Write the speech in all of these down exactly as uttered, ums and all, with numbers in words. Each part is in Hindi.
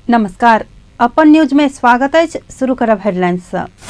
नमस्कार, अपन न्यूज में स्वागत है। शुरू करब हेडलाइंस।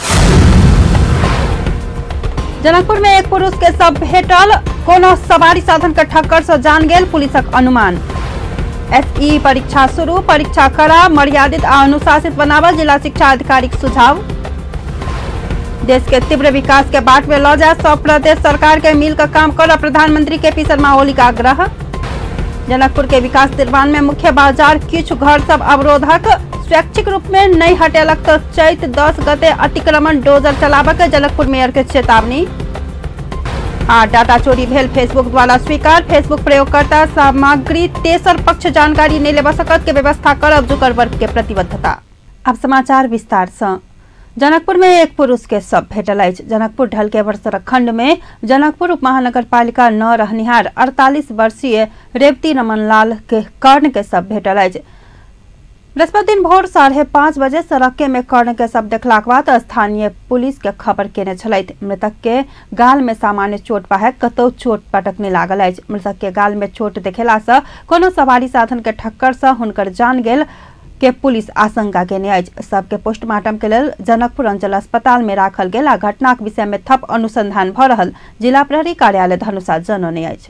जनकपुर में एक पुरुष के शव भेटल, कोनो सवारी साधन के टक्कर से जान गेल पुलिसक अनुमान। एसई परीक्षा शुरू, परीक्षा कड़ा, मर्यादित आ अनुशासित बनावल जिला शिक्षा अधिकारी के सुझाव। देश के तीव्र विकास के बाट में ल जाए सब प्रदेश सरकार के मिल कर काम कर, प्रधानमंत्री के पी शर्मा ओली का आग्रह। जनकपुर के विकास निर्माण में मुख्य बाजार किछु घर सब अवरोधक, स्वैच्छिक रूप में नहीं हटेलक तो चैत दस गते अतिक्रमण डोजर चलाबक जनकपुर मेयर के चेतावनी। आ डाटा चोरी भेल फेसबुक द्वारा स्वीकार, फेसबुक प्रयोगकर्ता सामग्री तेसर पक्ष जानकारी नहीं लेवा सकत के व्यवस्था करब जुकरबर्ग के प्रतिबद्धता। अब समाचार विस्तार से। जनकपुर में एक पुरुष के शव भेटल अछि। जनकपुर ढलकेवर सड़क खंड में जनकपुर उप महानगर पालिका न रहनिहार अड़तालीस वर्षीय रेवती रमन लाल के कर्ण के शव भेटल अछि। बृहस्पति दिन भोर साढ़े पाँच बजे सड़क में कर्ण के शव देखलाक बाद स्थानीय पुलिस के खबर केने छलथि। मृतक के गाल में सामान्य चोट बाहेक कतौ चोट पटक नहीं लागल अछि। मृतक के गाल में चोट देखेला से कोनो सवारी साधन के ठक्कर से हुनकर जान गेल के पुलिस आशंका केने अछि। सबके पोस्टमार्टम के लेल जनकपुर अंचल अस्पताल में राखल गेल आ घटनाक विषय में थप अनुसंधान भ रहल जिला प्रहरी कार्यालय धनुषा जनौने अछि।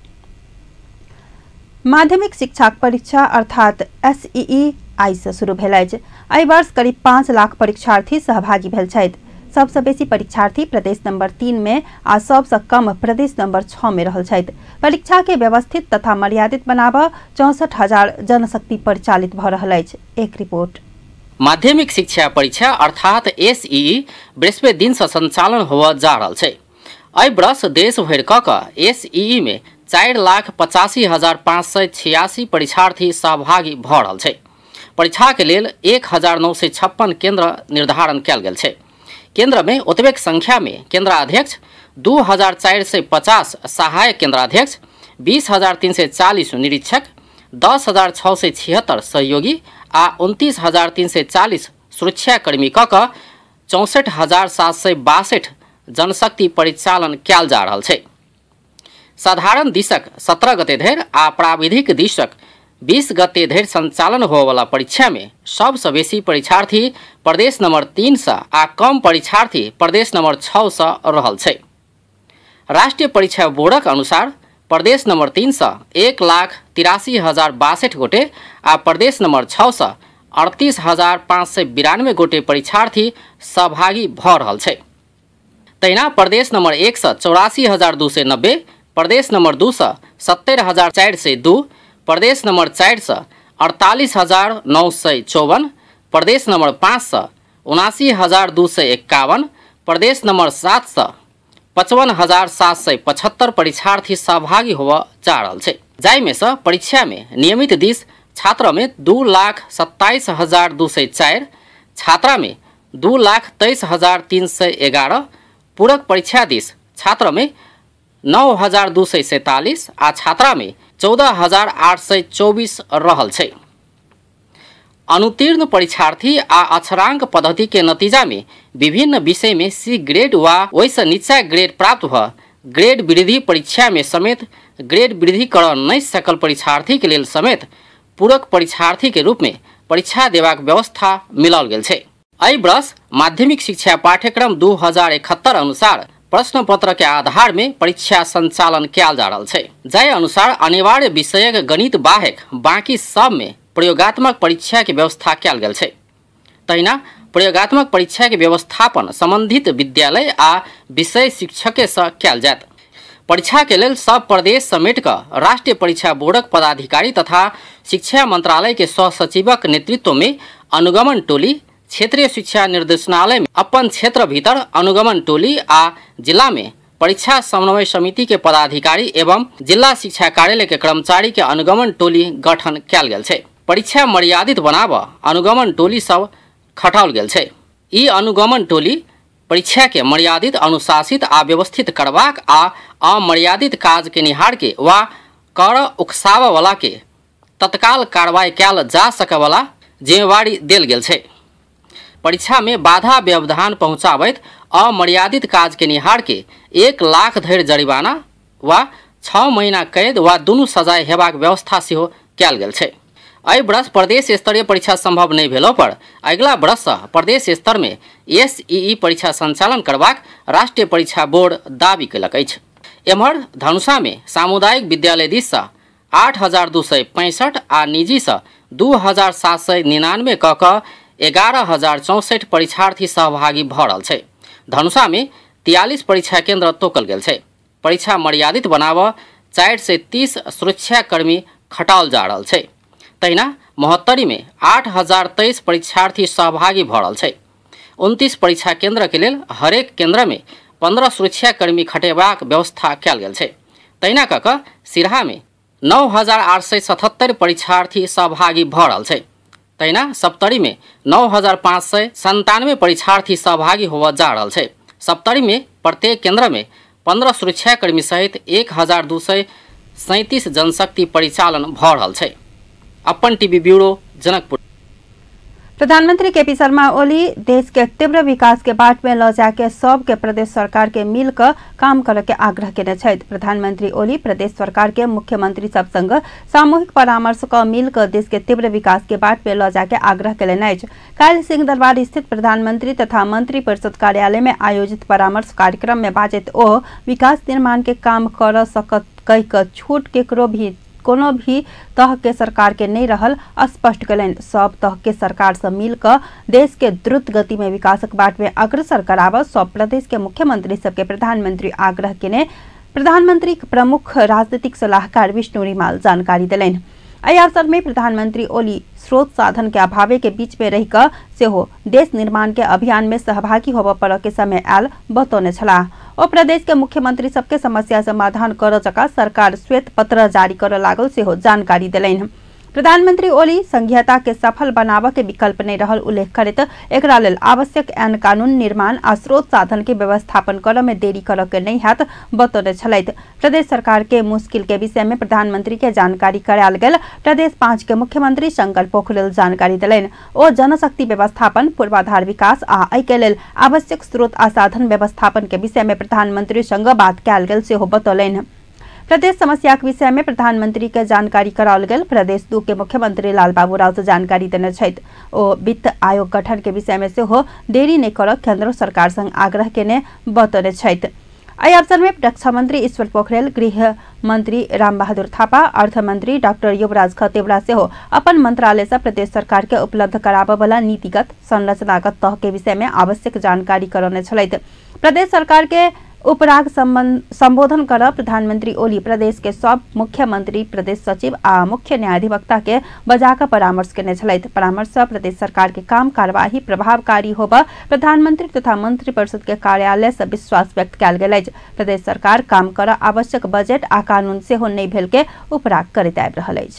माध्यमिक शिक्षा परीक्षा अर्थात एसई आई से शुरू भेल अछि। एहि वर्ष करीब पाँच लाख परीक्षार्थी सहभागी भेल छथि। सबसे बेसी परीक्षार्थी प्रदेश नंबर तीन में आ सबसे कम प्रदेश नंबर छह में रहल छथि। परीक्षा के व्यवस्थित तथा मर्यादित बनाबऽ चौसठ हजार जनशक्ति परिचालित भ रहल अछि। एक रिपोर्ट। माध्यमिक शिक्षा परीक्षा अर्थात एसई बृहस्पति दिन से संचालन होवा जा रहल छै। एहि वर्ष देश भरि क एसई में चार लाख पचासी हजार पाँच सौ छियासी परीक्षार्थी सहभागी भ रहल छै। परीक्षा के लेल एक हजार नौ सौ छप्पन केंद्र निर्धारण कयल गेल छै। केंद्र में ओतबेक संख्या में केंद्राध्यक्ष, दू हजार चार सौ पचास सहायक केंद्राध्यक्ष, बीस हजार तीन सौ चालीस निरीक्षक, दस हजार छः सौ छिहत्तर सहयोगी आ उनतीस हजार तीन सौ चालीस सुरक्षाकर्मी क चौसठ हजार सात सौ बासठ जनशक्ति परिचालन कयल जा रहल छै। साधारण दिशक सत्रह गते धरि आ प्राविधिक दिशक बीस गते धरि संचालन होवाला परीक्षा में सबसे बेसी परीक्षार्थी प्रदेश नंबर तीन से आ कम परीक्षार्थी प्रदेश नंबर छः से रहल छै। राष्ट्रीय परीक्षा बोर्डक अनुसार प्रदेश नंबर तीन से एक लाख तिरासी हजार बासठ गोटे आ प्रदेश नंबर छः से अड़तीस हजार पाँच सौ बिरानवे गोटे परीक्षार्थी सहभागी भ रहल छै। तहिना प्रदेश नंबर एक से चौरासी हजार दू सौ नब्बे, प्रदेश नंबर दू से सत्तर हजार चार सौ दू, प्रदेश नंबर चार से अड़तालीस हजार नौ सौ चौवन, प्रदेश नंबर पाँच से उनासी हजार दू सौ इक्यावन, प्रदेश नंबर सात से पचपन हजार सात सौ पचहत्तर परीक्षार्थी सहभागी होवा जा रहल छै। जाहि में से परीक्षा में नियमित दिश छात्र में दू लाख सत्ताईस हजार दू सौ चार, छात्रा में दू लाख तेईस हजार तीन सौ ग्यारह, पूरक परीक्षा दिश छात्र में नौ हजार दू सौ सैंतालीस आ छात्रा में चौदह हजार आठ सौ चौबीस रहल छै। अनुत्तीर्ण परीक्षार्थी आ अक्षरांक पद्धति के नतीजा में विभिन्न विषय में सी ग्रेड वा ओहिसँ नीचा ग्रेड प्राप्त भ ग्रेड वृद्धि परीक्षा में समेत ग्रेड वृद्धि कर नहीं सकल परीक्षार्थी के लेल समेत पूरक परीक्षार्थी के रूप में परीक्षा देबाक व्यवस्था मिलाल गेल छै। एहि वर्ष माध्यमिक शिक्षा पाठ्यक्रम दू हजार इकहत्तर अनुसार प्रश्न पत्र के आधार में परीक्षा संचालन कयल जा रहल छै। जाहि अनुसार अनिवार्य विषयक गणित बाहेक बाकी सब में प्रयोगात्मक परीक्षा के व्यवस्था कयल गेल छै। तहिना प्रयोगात्मक परीक्षा के व्यवस्थापन संबंधित विद्यालय आ विषय शिक्षक से कयल जायत। परीक्षा के लेल सब प्रदेश समेट कर राष्ट्रीय परीक्षा बोर्डक पदाधिकारी तथा शिक्षा मंत्रालय के सहसचिवक नेतृत्व में अनुगमन टोली, क्षेत्रीय शिक्षा निर्देशनालय में अपन क्षेत्र भीतर अनुगमन टोली आ जिला में परीक्षा समन्वय समिति के पदाधिकारी एवं जिला शिक्षा कार्यालय के कर्मचारी के अनुगमन टोली गठन कयल गेल छै। परीक्षा मर्यादित बनाब अनुगमन टोली सब खटाओल गेल छै। ई अनुगमन टोली परीक्षा के मर्यादित, अनुशासित आ व्यवस्थित करबाक आ अमर्यादित काज के निहार के वा कर उकसाव वाला के तत्काल कार्रवाई कयल जा सके वाला जिम्मेवारी देल गेल छै। परीक्षा में बाधा व्यवधान पहुंचाबैत अमर्यादित काज के निहार के एक लाख धरि जरिमाना वा छः महीना कैद वा दुनू सजाय हेबाक व्यवस्था सेहो कयल गेल छै। एहि वर्ष प्रदेश स्तरीय परीक्षा संभव नहीं भेलो पर अगिला वर्ष प्रदेश स्तर में एसईई परीक्षा संचालन करबाक राष्ट्रीय परीक्षा बोर्ड दावी कयलक अछि। एम्हर धनुषा में सामुदायिक विद्यालय दिस से आठ हजार दू सौ पैंसठ आ निजी से दू हजार सात सौ निन्यानवे क क एगारह हजार चौसठ परीक्षार्थी सहभागी भ रहल छै। धनुषा में तियालीस परीक्षा केंद्र तोकल गेल छै। परीक्षा मर्यादित बनाव चार सौ तीस सुरक्षाकर्मी खटाओल जा रहल छै। तहिना महोत्तरी में आठ हजार तेईस परीक्षार्थी सहभागी भ रहल छै। उनतीस परीक्षा केंद्र के लेल हरेक केंद्र में पंद्रह सुरक्षाकर्मी खटेबाक व्यवस्था कयल गेल छै। तहिना क क सिरहा में नौ हजार आठ सौ सतहत्तर परीक्षार्थी सहभागी भ रहल छै। तहिना सप्तरी में नौ हजार पाँच सौ संतानवे परीक्षार्थी सहभागी होवा जा रहल छै। सप्तरी में प्रत्येक केंद्र में पंद्रह सुरक्षाकर्मी सहित एक हजार दू सौ सैंतीस जनशक्ति परिचालन भ रहल छै। अपन टीवी ब्यूरो जनकपुर। प्रधानमंत्री के पी शर्मा ओली देश के तीव्र विकास के बाट में ल जाके सब के प्रदेश सरकार के मिलकर काम करे के आग्रह केने छथि। प्रधानमंत्री ओली प्रदेश सरकार के मुख्यमंत्री सब संग सामूहिक परामर्श क मिलकर देश के तीव्र विकास के बाट में ल जाके आग्रह केलनि अछि। काल्हि सिंह दरबार स्थित प्रधानमंत्री तथा मंत्री परिषद कार्यालय में आयोजित परामर्श कार्यक्रम में बाजैत ओ विकास निर्माण के काम कर सकत कहि क छूट केकरो भी कोनो भी तह के सरकार के नहीं रहल स्पष्ट कयलनि। सब तह के सरकार से मिलकर देश के द्रुत गति में विकासक बाट में अग्रसर कराब सब प्रदेश के मुख्यमंत्री सबके प्रधानमंत्री आग्रह केने प्रधानमंत्री प्रमुख राजनीतिक सलाहकार विष्णु रिमाल जानकारी दिलनि। एहि अवसर में प्रधानमंत्री ओली स्रोत साधन के अभावे के बीच में रहिक सेहो देश निर्माण के अभियान में सहभागी होबय पड़य के समय आयल बतौने छलाह। ओ प्रदेश के मुख्यमंत्री सबके समस्या समाधान कर जका सरकार श्वेत पत्र जारी कर लागल सेहो जानकारी दिलनि। प्रधानमंत्री ओली संघीयता के सफल बनाव के विकल्प नहीं रहल उल्लेख करैत एकरा लेल आवश्यक ऐन कानून निर्माण आ स्रोत साधन के व्यवस्थापन करय में देरी करय के नहीं हैत बतौने छलथि। प्रदेश सरकार के मुश्किल के विषय में प्रधानमंत्री के जानकारी करायल गेल। प्रदेश पांच के मुख्यमंत्री शंकर पोखरेल जानकारी दिलनि। ओ जनशक्ति व्यवस्थापन पूर्वाधार विकास आ एहि के लेल आवश्यक स्रोत आ साधन व्यवस्थापन के विषय में प्रधानमंत्री संग बात कयल गेल सेहो बतौलनि। प्रदेश समस्या के विषय में प्रधानमंत्री के जानकारी कराओल गेल। प्रदेश दू के मुख्यमंत्री लाल बाबू राव से जानकारी देने छथि। ओ वित्त आयोग गठन के विषय में सेहो देरी नहीं कर केंद्र सरकार संग आग्रह केने बतौने छथि। एहि अवसर में रक्षा मंत्री ईश्वर पोखरेल, गृह मंत्री राम बहादुर थापा, अर्थ मंत्री डॉक्टर युवराज खतेवड़ा सेहो अपन मंत्रालय से प्रदेश सरकार के उपलब्ध कराबय वाला नीतिगत संरचनागत तह के विषय में आवश्यक जानकारी करौने छलथि। प्रदेश सरकार के उपराग संबोधन कर प्रधानमंत्री ओली प्रदेश के सब मुख्यमंत्री, प्रदेश सचिव आ मुख्य न्यायाधिवक्ता के बजाकर परामर्श केने छलथि। परामर्श से प्रदेश सरकार के काम कार्यवाही प्रभावकारी होबा प्रधानमंत्री तथा मंत्री परिषद के कार्यालय से विश्वास व्यक्त कयल गेल अछि। प्रदेश सरकार काम कर आवश्यक बजट आ कानून सेहो नहीं भेल के उपराग करैत आबि रहल अछि।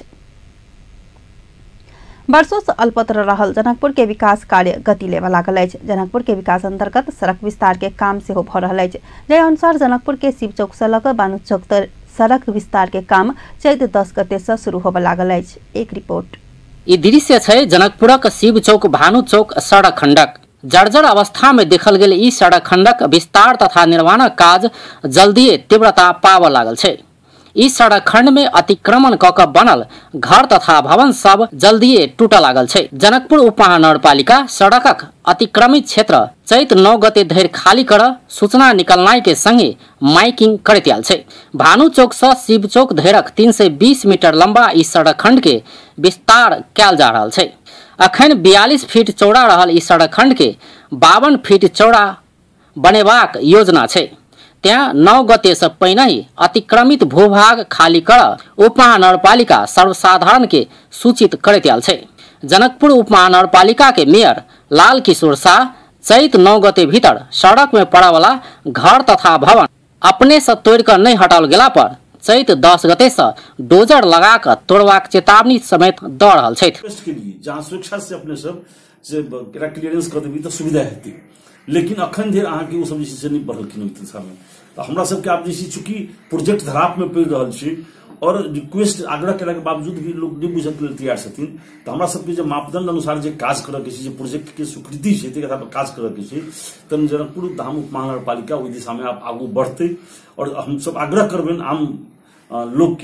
वर्षों से अल्पत्र रहल जनकपुर के विकास कार्य गति लेवा लागल अछि। जनकपुर के विकास अंतर्गत सड़क विस्तार के काम सेहो भ रहल अछि। जय अनुसार जनकपुर के शिव चौक से लऽ कऽ बानू चौक तक सड़क विस्तार के काम चैत दस गते से शुरू होबय लागल अछि। एक रिपोर्ट। ई दृश्य छै जनकपुरक शिव चौक भानु चौक सड़क खंडक। जर्जर अवस्था में देखल गेल ई सड़क खंडक विस्तार तथा निर्माणक काज जल्दीए तीव्रता पाबऽ लागल छै। इस सड़क खंड में अतिक्रमण क क बनल घर तथा भवन सब जल्दीए टूटऽ लागल छै। जनकपुर उप महानगरपालिका सड़कक अतिक्रमित क्षेत्र चैत नौ गते धरि खाली कर सूचना निकलनाई के संगे माइकिंग करैत आयल छै। भानु चौक से शिव चौक धरिक तीन सौ बीस मीटर लंबा इस सड़क खंड के विस्तार कयल जा रहल छै। अखन बयालीस फीट चौड़ा रहल इस सड़क खंड के बावन फीट चौड़ा बनेबाक योजना छै। त्या नौ गते से पहिने ही अतिक्रमित भूभाग खाली कर उप महानगरपालिका सर्वसाधारण के सूचित करैत आयल छै। जनकपुर उप महानगरपालिका के मेयर लाल किशोर शाह चैत नौ गते भीतर सड़क में पड़ा वाला घर तथा भवन अपने से तोड़ कर नहीं हटाल गेला पर चैत दस गते से डोजर लगा कर तोड़बाक चेतावनी समेत द रहल छै। जहाँ सुरक्षा से अपने सब से क्लियरेंस कर देबी तो सुविधा हेतै, लेकिन अखन धरि अहाँ के ओ सब से नहीं बढ़लखिन दिशा में। तो हमरा सबके आप जैसे चूंकि प्रोजेक्ट धराप में पड़ रहा छै और रिक्वेस्ट आग्रह केला के बावजूद भी लोग नहीं बुझे के लिए तैयार छथिन। तो हमरा सबके जे मापदंड अनुसार जे काज करऽ के छै, जे प्रोजेक्ट के स्वीकृति छै तेकरा पर काज करऽ के छै, तब जनकपुर धाम उप महानगरपालिका ओहि दिशा में आप आगू बढ़ते। और हम सब आग्रह करबेन आम लोग के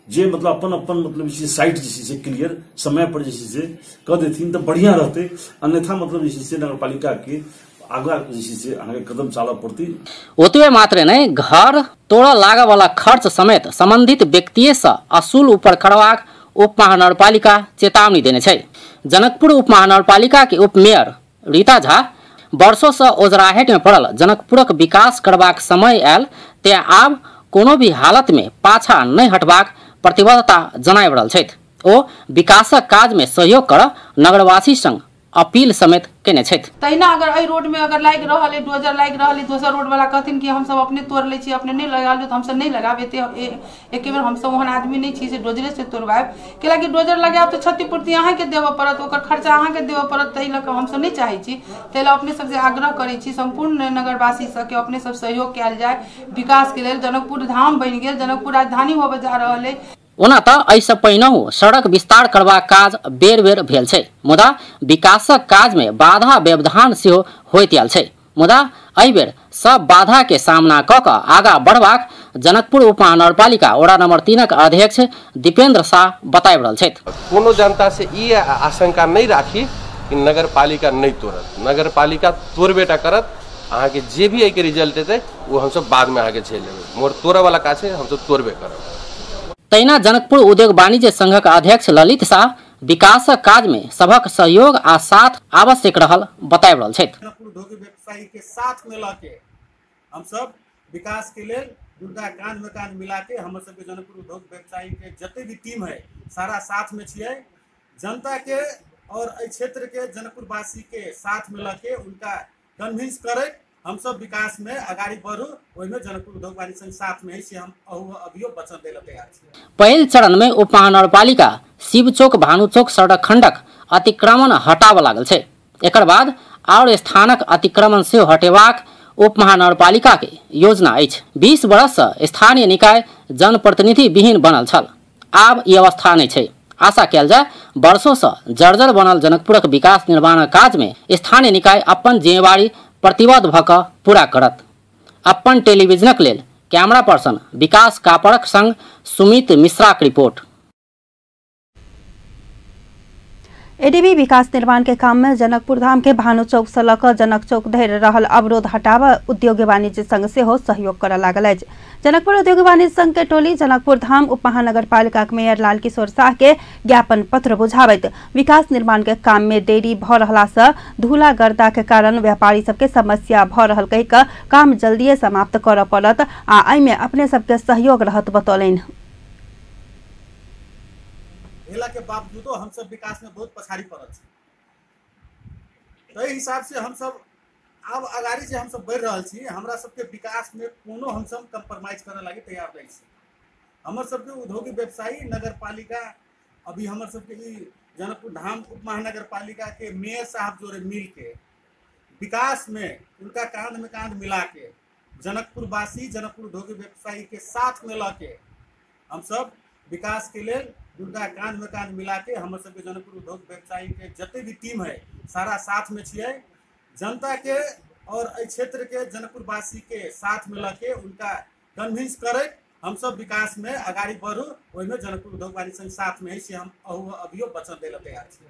जे मतलब अपन अपन मतलब जैसे साइट जैसे से क्लियर समय पर जैसे से कर देथिन तो बढ़िया रहते। अन्यथा मतलब जैसे से नगर पालिका के आगा जैसे से आगे कदम चालऽ पड़ती। ओतबे मात्र नहीं, घर तोड़ऽ लागऽ वाला खर्च समेत संबंधित व्यक्तिये से असूल ऊपर करबाक उप महानगरपालिका चेतावनी देने छै। जनकपुर उप महानगरपालिका के उप मेयर रीता झा वर्षों से ओझराहट में पड़ल जनकपुरक विकास करबाक समय आयल, तें आब कोनो भी हालत में पाछा नहीं हटबाक प्रतिबद्धता जनाबि रहल छथि। ओ विकासक काज में सहयोग कर नगरवासी संग अपील समेत केने छथि। तहिना अगर एहि रोड में अगर लागि रहल है डोजर लागि रहल है, दोसर रोड वाला कहथिन कि हम सब अपने तोड़ लै छी, अपने नहीं लगा लो, तो हम सब नहीं लगाबे। एक बेर हम सब ओहन आदमी नहीं छी से डोजरे से तोड़बाब, कैलाकि डोजर लगाब तो क्षतिपूर्ति अहाँ के देबऽ पड़त, ओकर खर्चा अहाँ के देबऽ पड़त। ताहि लऽ कऽ हम सब नहीं चाहै छी। ताहि लऽ अपने सबसे आग्रह करै छी संपूर्ण नगरवासी से कि अपने सब सहयोग कयल जाय विकास के लेल। जनकपुर धाम बनि गेल, जनकपुर राजधानी होबे जा रहल है। ओना तऽ एहिसँ पहिनहु सड़क विस्तार करबाक काज बेर बेर भेल छै, मुदा विकासक काज में बाधा व्यवधान सेहो होइत आयल छै। मुदा एहि बेर सब बाधा के सामना कऽ कऽ आगाँ बढ़बाक जनकपुर उप महानगरपालिका वड़ा नंबर तीनक अध्यक्ष दीपेंद्र शाह बताबि रहल छथि। कोनो जनता से ई आशंका नहीं राखी कि नगर पालिका नहीं तोड़त, नगर पालिका तोड़बेटा करत। अहाँ के जे भी एहि के रिजल्ट एतै वो हम सब बाद में अहाँ के झेल लेबै, मोर तोड़े वाला काज छै, हम सब तोड़बे करब। तहिना जनकपुर उद्योग वाणिज्य संघक अध्यक्ष ललित शाह विकासक काज में सबक सहयोग आ साथ आवश्यक रहल बताबि रहल छथि। जनकपुर उद्योग व्यवसायी के साथ मिला के हम सब विकास के लिए दुर्गा कांध में कांध मिला के हम सब के जनकपुर उद्योग व्यवसायी के जते भी टीम है सारा साथ में छिए। जनता के और एहि क्षेत्र के जनकपुर वासी के साथ मिला के उनका कन्विंस करे हम सब विकास में आगाड़ी बढ़ू। ओहिमे जनकपुर उद्योग वाणिज्य संघ साथ में से हम अभियो वचन देले तैयार छी। पहिल चरण में उप महानगरपालिका शिव चौक भानु चौक सड़क खंडक अतिक्रमण हटाबऽ लागल छै। एकर बाद और स्थानक अतिक्रमण से हटेबाक उप महानगरपालिका के योजना अछि। बीस वर्ष से स्थानीय निकाय जनप्रतिनिधि विहीन बनल छल, आब ई अवस्था नहीं छै। आशा कयल जाय वर्षों से जर्जर बनल जनकपुरक विकास निर्माण काज में स्थानीय निकाय अपन जिम्मेवारी प्रतिबद्ध भऽ कऽ पूरा करत। अपन टेलीविजनक लेल कैमरा पर्सन विकास कापड़क संग सुमित मिश्राक रिपोर्ट। एडीबी विकास निर्माण के काम में जनकपुर धाम के भानु चौक से लऽ कऽ जनक चौक धरि रहल अवरोध हटाबऽ उद्योग वाणिज्य संघ सेहो सहयोग करऽ लागल अछि। जनकपुर उद्योग वाणिज्य संघ के टोली जनकपुर धाम उप महानगरपालिका के मेयर लाल किशोर शाह के ज्ञापन पत्र बुझाबैत विकास निर्माण के काम में देरी भऽ रहला से धूला गर्दा के कारण व्यापारी सबके समस्या भऽ रहल कहि कऽ काम जल्दिए समाप्त करऽ पड़त आ एहि में अपने सबके सहयोग रहत बतौलनि। के बावजूदो हम सब विकास में बहुत पछाड़ी पड़ल छी। ताहि हिसाब से हम सब अब अगाड़ी जे हम सब बढ़ रहल छी, हमरा सबके विकास में कोनो हम सब कंप्रोमाइज करे लागी तैयार नहीं छी। हमर सबके उद्योगी व्यवसायी नगर पालिका अभी हमर सबके ई जनकपुर धाम उप महानगर पालिका के मेयर साहब जोड़े मिल के विकास में उनका कांध में कांध मिला के जनकपुर वासी जनकपुर उद्योगी व्यवसायी के साथ मिला के हम सब विकास के लिए दुर्गा कांध में कांध मिला के हम सब जनकपुर उद्योग व्यवसायी के जते भी टीम है सारा साथ में छिए। जनता के और एहि क्षेत्र के जनकपुर वासी के साथ मिला के उनका कन्विंस करे हम सब विकास में आगाड़ी बढ़ू। ओहिमे जनकपुर उद्योग वाणिज्य संघ साथ में से हम अभियो वचन देले तैयार छी।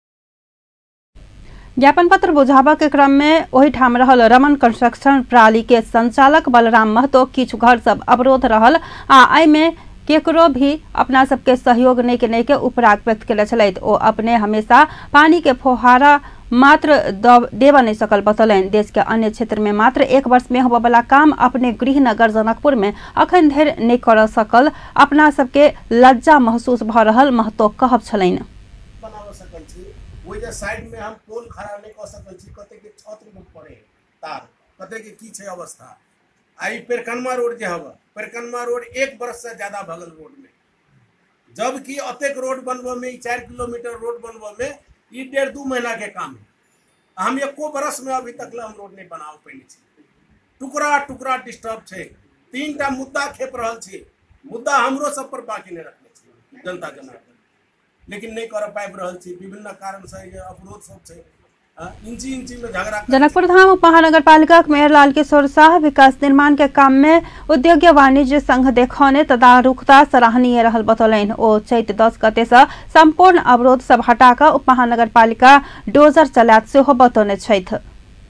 ज्ञापन पत्र बुझाबऽ के क्रम में ओहि ठाम रहल रमन कंस्ट्रक्शन प्रणाली के संचालक बलराम महतो किछु घर सब अवरोध रहल आ एहि में केकरो भी अपना सबके सहयोग नहीं के नहीं के उपराग व्यक्त केले छलैथ। ओ अपने हमेशा पानी के फुहारा मात्र देव नहीं सकल बतौलनि। देश के अन्य क्षेत्र में मात्र एक वर्ष में होबऽ वाला काम अपने गृह नगर जनकपुर में अखन धरि नहीं कर सकल अपना सबके लज्जा महसूस भ रहल महतो कहब छलनि। बनाव सकल छी ओइ जे साइड में हम पोल खड़ा नहीं कर सकल छी, कते के छत्र में पड़े तार कते के की छै अवस्था। आई पेरकनमा रोड जे हवा पेरकनमा रोड एक वर्ष से ज्यादा भगल रोड में, जबकि अतेक रोड बनबे में चार किलोमीटर रोड बनबे में ई डेढ़ दू महीना के काम है। हम एको बरस में अभी तक हम रोड नहीं बना पैने छी। टुकड़ा टुकड़ा डिस्टर्ब छे, तीन टा मुद्दा खेप रहल छी, मुद्दा हमरो सब पर बाकी नहीं रखने छी जनता जनार्दन, लेकिन नहीं कर पाबि रहल छी। विभिन्न कारण से अवरोध सब छे, इंची इंची में झगड़ा। जनकपुर धाम उपमहानगरपालिका मेयरलाल किशोर शाह विकास निर्माण के काम में उद्योग वाणिज्य संघ देखौने तदारुकता सराहनीय रहल बतौलनि। ओ चैत दस गते से संपूर्ण अवरोध सब हटाकर उपमहानगरपालिका डोजर चलात सेहो बतौने छथि।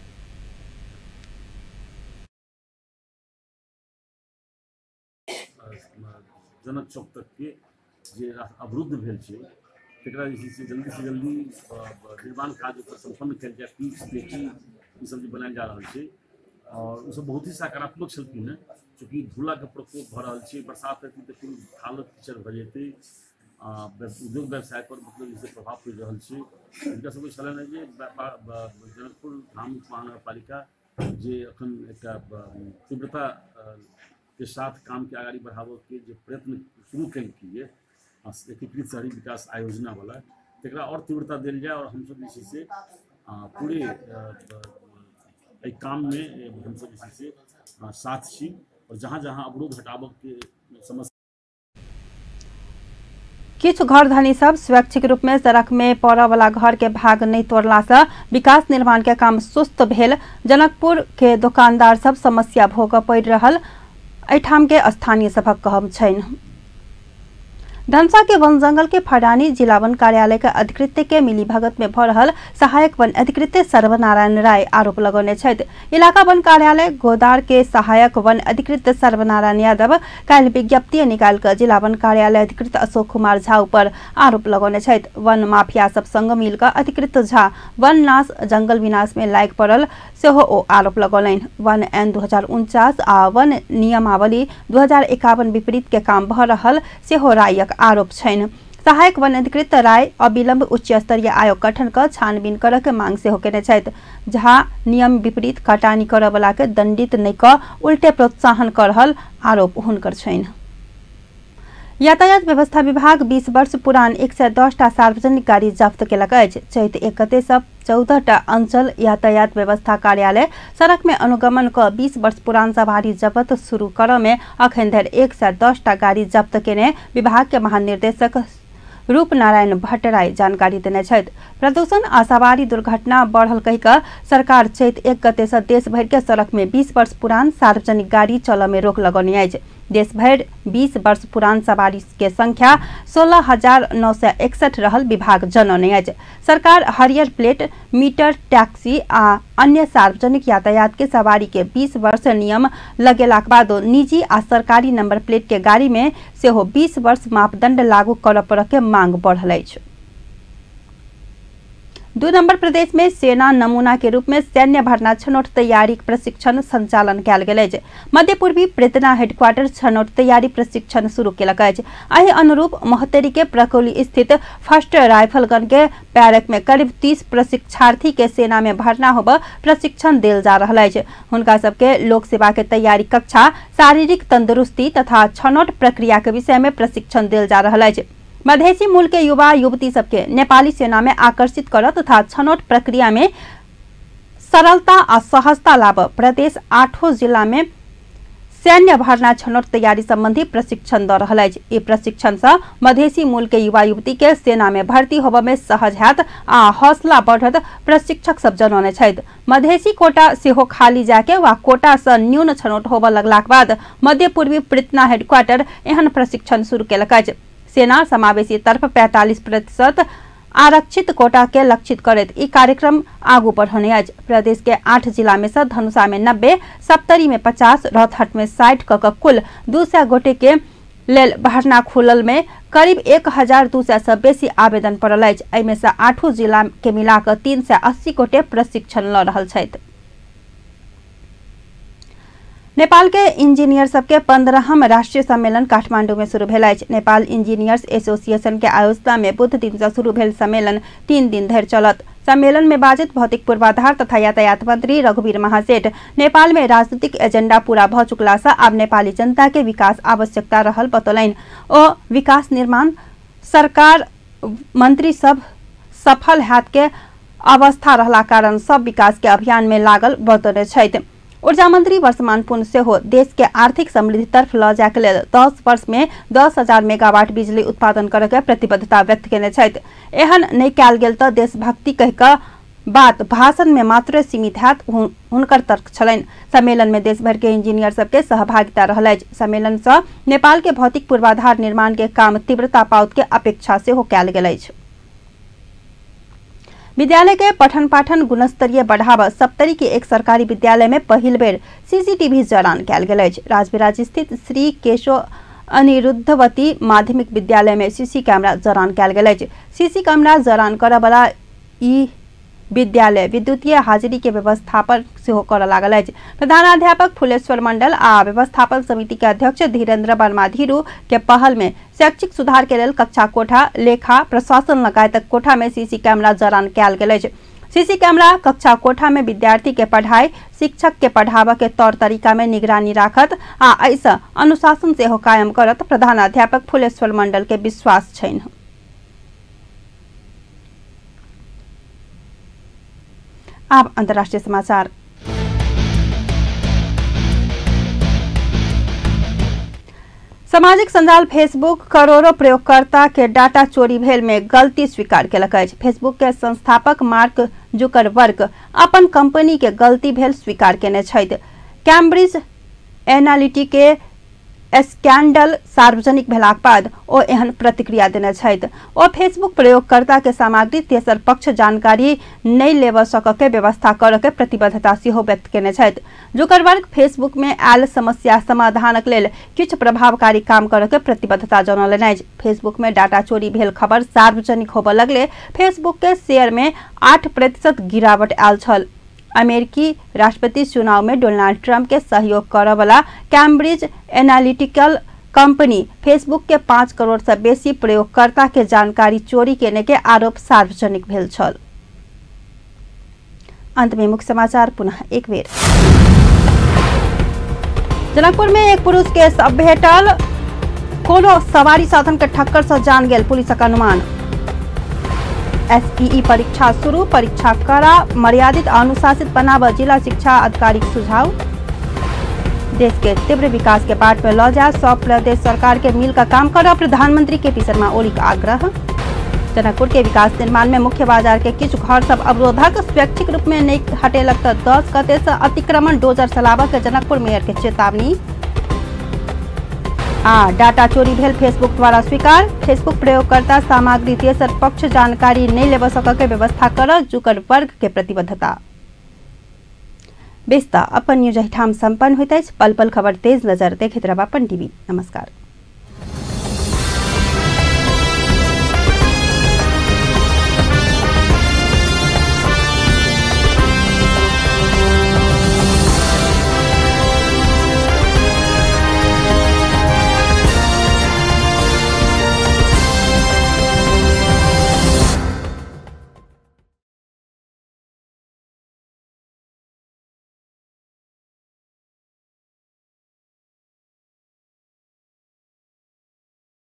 जनक चौक तक के जे अवरुद्ध भेल छै तकरा जे छै से जल्दी से जल्दी निर्माण कार्य पर संपन्न कयल जाय। पीच पेटी ई सब जे बनायल जा रहल छै और उसब बहुत ही सकारात्मक छलखिन हैं। चूँकि धूला के प्रकोप भऽ रहल छै, बरसात हेतै तऽ पूरी हालत कीचड़ भऽ जेतै, उद्योग व्यवसाय पर मतलब जैसे प्रभाव पड़ि रहल छै। हिनका सबके छलनि जे जनकपुर धाम महानगरपालिका जे अखन एकटा तीव्रता के साथ काम के आगाड़ी बढ़ाबऽ के जे प्रयत्न शुरू केलकै एकीकृत शहरी विकास आयोजना वाला, तकरा और तीव्रता देल जाए और हमसब जे छै से पूरे एहि काम में हमसब जे छै से साथ छी और जहाँ जहाँ अवरोध हटाबऽ के समस्या। किछु घर धनी सब स्वैच्छिक रूप में सड़क में पड़य वाला घर के भाग नहीं तोड़ला से विकास निर्माण के काम सुस्त भेल। जनकपुर के दुकानदार सब समस्या भोगऽ पड़ि रहल एठाम के स्थानीय सभक कहब छनि। धनसा के वन जंगल के फडानी जिला वन कार्यालय के अधिकृत के मिली भगत में भ रहल सहायक वन अधिकृत सर्वनारायण राय आरोप लगौने छथि। इलाका वन कार्यालय गोदार के सहायक वन अधिकृत सर्वनारायण यादव काल्हि विज्ञप्ति निकाल कर जिला वन कार्यालय अधिकृत अशोक कुमार झा पर आरोप लगौने छथि। वन माफिया सब संग मिलकर अधिकृत झा वन नाश जंगल विनाश में लागि पड़ल सेहो ओ आरोप लगौलनि। वन एन दू हजार उनचास आ वन नियमावली दू हजार इक्यावन विपरीत के काम भ रहल सेहो रायक आरोप छनि। सहायक वन अधिकृत राय अविलंब उच्च स्तरीय आयोग गठन कर छानबीन करऽ के मांग सेहो केने छथि। जहाँ नियम विपरीत कटानी करऽ वाला के दंडित नहीं कर उल्टे प्रोत्साहन कर रहल आरोप हुनकर छनि। यातायात व्यवस्था विभाग बीस वर्ष पुरान एक सौ दस टा सार्वजनिक गाड़ी जब्त केलक अछि। चैत एक गते से चौदह टा अंचल यातायात व्यवस्था कार्यालय सड़क में अनुगमन क बीस वर्ष पुरान सवारी जब्त शुरू करऽ में अखन धरि एक सौ दस टा गाड़ी जब्त केने विभाग के महानिर्देशक रूप नारायण भट्टराय जानकारी देने छथि। प्रदूषण आ सवारी दुर्घटना बढ़ल कहि कऽ सरकार चैत एक गते से देश भर के सड़क में बीस वर्ष पुरान सार्वजनिक गाड़ी चलऽ में रोक लगौने अछि। देश भर बीस वर्ष पुरान सवारी के संख्या सोलह हजार नौ सौ इकसठ रहल विभाग जनौने अछि। सरकार हरियर प्लेट मीटर टैक्सी आ अन्य सार्वजनिक यातायात के सवारी के बीस वर्ष नियम लगेलाक बाद निजी आ सरकारी नंबर प्लेट के गाड़ी में सेहो बीस वर्ष मापदंड लागू करऽ पड़ऽ के मांग बढ़ल अछि। दू नंबर प्रदेश में सेना नमूना के रूप में सैन्य भरना छनौट तैयारी प्रशिक्षण संचालन कयल गेल अछि। मध्य पूर्वी प्रेतना हेडक्वार्टर छनौट तैयारी प्रशिक्षण शुरू केलक अछि। एहि अनुरूप मोहतेरी के प्रकोली स्थित फर्स्ट राइफलगन के बैरक में करीब तीस प्रशिक्षार्थी के सेना में भरना होबऽ प्रशिक्षण देल जा रहल अछि। हुनका सबके लोक सेवा के तैयारी कक्षा, शारीरिक तंदुरुस्ती तथा छनौट प्रक्रिया के विषय में प्रशिक्षण देल जा रहल अछि। मधेसी मूल के युवा युवती सबके नेपाली सेना में आकर्षित करऽ तथा छनौट प्रक्रिया में सरलता आ सहजता लाभ प्रदेश आठों जिला में सैन्य भरना छनौट तैयारी संबंधी प्रशिक्षण दऽ रहल अछि। ई प्रशिक्षण से मधेसी मूल के युवा युवती के सेना में भर्ती होबऽ में सहज हैत आ हौसला बढ़त प्रशिक्षक सब जनौने छथि। मधेसी कोटा सेहो खाली जाके वा कोटा से न्यून छनौट होबऽ लगलाक बाद मध्य पूर्वी प्रेतना हेडक्वार्टर एहन प्रशिक्षण शुरू केलक अछि। सेना समावेशी तरफ पैंतालीस प्रतिशत आरक्षित कोटा के लक्षित करैत ई कार्यक्रम आगू बढ़ौने अछि। प्रदेश के आठ जिला में से धनुषा में नब्बे, सप्तरी में पचास, रौतहट में साठ क के कुल दू सौ गोटे के लेल भरना खुलल में करीब एक हजार दू सौ से बेसी आवेदन पड़ल अछि। एहि में से आठों जिला के मिलाकर तीन सौ अस्सी गोटे प्रशिक्षण लऽ रहल छथि। नेपाल के इंजीनियर सबके पंद्रहम राष्ट्रीय सम्मेलन काठमांडू में शुरू भेल अछि। नेपाल इंजीनियर्स एसोसिएशन के आयोजना में बुध दिन से शुरू भेल सम्मेलन तीन दिन धरि चलत। सम्मेलन में बाजित भौतिक पूर्वाधार तथा यातायात मंत्री रघुवीर महासेठ नेपाल में राजनीतिक एजेंडा पूरा भ चुकला से आब नेपाली जनता के विकास आवश्यकता रहल बतौलनि। ओ विकास निर्माण सरकार मंत्री सब सफल हैत के अवस्था रहला कारण सब विकास के अभियान में लागल बतौने छथि। ऊर्जा मंत्री वर्षमान पुन सेहो देश के आर्थिक समृद्धि तरफ ल जाय के लेल दस वर्ष में दस हजार मेगावाट बिजली उत्पादन करे के प्रतिबद्धता व्यक्त केने छथि। एहन नहीं कयल गेल तऽ देशभक्ति कहि कऽ बात भाषण में मात्र सीमित हैत हुनकर तर्क छलैन। सम्मेलन में देश भर के इंजीनियर सबके सहभागिता रहल। सम्मेलन से नेपाल के भौतिक पूर्वाधार निर्माण के काम तीव्रता पाउत के अपेक्षा से हो कैल गेल अछि। विद्यालय के पठन पाठन गुणस्तरीय बढ़ावा सप्तरी के एक सरकारी विद्यालय में पहिल बेर सीसीटीवी जड़ान कैल गेल अछि। राजविराज स्थित श्री केशव अनिरुद्धवती माध्यमिक विद्यालय में सीसी कैमरा जड़ान कैल गेल अछि। सीसी कैमरा जड़ान करय वाला ई विद्यालय विद्युतीय हाजिरी के व्यवस्थापन सेहो कर लागल अछि। प्रधानाध्यापक फुलेश्वर मंडल आ व्यवस्थापन समिति के अध्यक्ष धीरेन्द्र वर्मा धीरू के पहल में शैक्षिक सुधार के लेल कक्षा कोठा, लेखा, प्रशासन लगायत कोठा में सीसी कैमरा जड़ान कैल गेल अछि। सीसी कैमरा कक्षा कोठा में विद्यार्थी के पढ़ाई, शिक्षक के पढ़ावा के तौर तरीका में निगरानी राखत आ ऐसा अनुशासन सेहो कायम करत प्रधानाध्यापक फुलेश्वर मंडल के विश्वास छैन। अब अंतर्राष्ट्रीय समाचार। सामाजिक संजाल फेसबुक करोड़ों प्रयोगकर्ता के डाटा चोरी भेल में गलती स्वीकार केलक अछि। फेसबुक के संस्थापक मार्क जुकरबर्ग अपन कंपनी के गलती भेल स्वीकार केने छथि। कैम्ब्रिज एनालिटिका के स्कैंडल सार्वजनिक भेलाक बाद ओ एहन प्रतिक्रिया देने छथि। ओ फेसबुक प्रयोगकर्ता के सामग्री तेसर पक्ष जानकारी नहीं लेव सक के व्यवस्था कर के प्रतिबद्धता सेहो व्यक्त केने छथि। जुकरबर्ग फेसबुक में आयल समस्या समाधानक लेल किछु प्रभावकारी काम कर के प्रतिबद्धता जनौलनि अछि। फेसबुक में डाटा चोरी भेल खबर सार्वजनिक होबय लगले फेसबुक के शेयर में आठ प्रतिशत गिरावट आयल छल। अमेरिकी राष्ट्रपति चुनाव में डोनाल्ड ट्रंप के सहयोग करे वाला कैम्ब्रिज एनालिटिकल कंपनी फेसबुक के पांच करोड़ से बेसी प्रयोगकर्ता के जानकारी चोरी केने के आरोप सार्वजनिक भेल छल। अंत में मुख्य समाचार पुनः एक बेर। जनकपुर में एक पुरुष के शव भेटल, कोनो सवारी साधन के ठक्कर से जान गेल पुलिसक अनुमान। एसईई परीक्षा शुरू, परीक्षा कड़ा, मर्यादित अनुशासित बनाव जिला शिक्षा अधिकारी सुझाव। देश के तीव्र विकास के बाट पर ल जा सब प्रदेश सरकार के मिल का काम कर, प्रधानमंत्री के पी शर्मा ओली का आग्रह। जनकपुर के विकास निर्माण में मुख्य बाजार के किछु घर सब अवरोधक, स्वैच्छिक रूप में नहीं हटेलक तो दस गते से अतिक्रमण डोजर चलाबक जनकपुर मेयर के चेतावनी। आ डाटा चोरी भेल फेसबुक द्वारा स्वीकार, फेसबुक प्रयोगकर्ता सामग्री तेसर पक्ष जानकारी नहीं लेव सक के व्यवस्था कर जुकरबर्ग के प्रतिबद्धता। बेस्ता अपन न्यूज हिठाम संपन्न होइत अछि। पल पल खबर तेज नजर देखैत रहब अपन टीवी। नमस्कार।